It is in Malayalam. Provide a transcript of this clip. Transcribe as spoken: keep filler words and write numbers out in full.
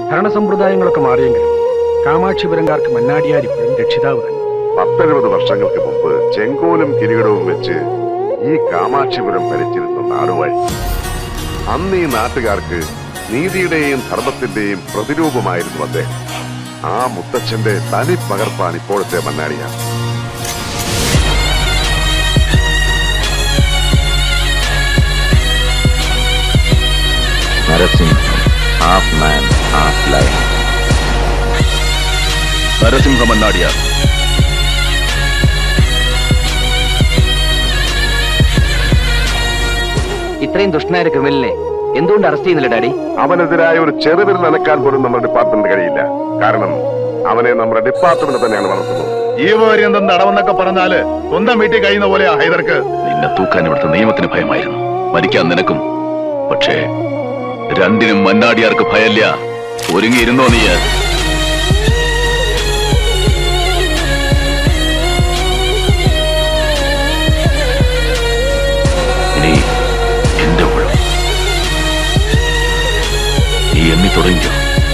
ഭരണസമ്പ്രദായങ്ങളൊക്കെ മാറിയെങ്കിലും കാമാക്ഷിപുരംകാർക്ക് മന്നാടിയാർ ഇപ്പോഴും രക്ഷിതാവ് തന്നെ. പത്തെഴുപത് വർഷങ്ങൾക്ക് മുമ്പ് ചെങ്കോലും കിരീടവും വെച്ച് ഈ കാമാക്ഷിപുരം ഭരിച്ചിരുന്ന നാടുവാഴി. അന്ന് ഈ നാട്ടുകാർക്ക് നീതിയുടെയും ധർമ്മത്തിന്റെയും പ്രതിരൂപമായിരുന്നു അദ്ദേഹം. ആ മുത്തച്ഛന്റെ തനി പകർപ്പാണ് ഇപ്പോഴത്തെ Mannadiyar. Narasimha, half man, half lion. Narasimha Mannadiyar. ഇത്രയും ദുഷ്ടനായ ക്രിമിനലിനെ എന്തുകൊണ്ട് അറസ്റ്റ് ചെയ്യുന്നില്ല ഡാഡി? അവനെതിരായ ഒരു ചെറുവിരൽ നനക്കാൻ പോലും നമ്മുടെ ഡിപ്പാർട്ട്മെന്റ് കഴിയില്ല. കാരണം അവനെ നമ്മുടെ ഡിപ്പാർട്ട്മെന്റ് തന്നെയാണ് വളർത്തുന്നത്. ഈ കാര്യം എന്തെന്ന് നടവെന്നൊക്കെ പറഞ്ഞാല് സ്വന്തം വീട്ടിൽ കഴിയുന്ന പോലെയാ ഹൈദർക്ക്. നിന്നെ തൂക്കാൻ ഇവിടുത്തെ നിയമത്തിന് ഭയമായിരുന്നു, മരിക്കാൻ നിനക്കും. പക്ഷേ രണ്ടിനും മന്നാടിയാർക്ക് ഭയല്ല. ഒരുങ്ങിയിരുന്നോ നീ? ഇനി എന്റെ ഊഴം. നീ എണ്ണി തുടങ്ങിയോ?